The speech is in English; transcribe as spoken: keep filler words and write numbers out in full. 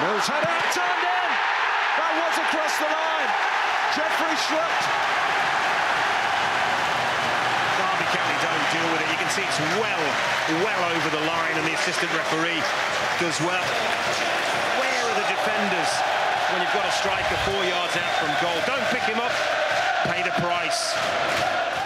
Mills header, turned in! That was across the line. Jeffrey Schlupp. Derby County don't deal with it. You can see it's well, well over the line, and the assistant referee does well. Where are the defenders when you've got a striker four yards out from goal? Don't pick him up. Pay the price.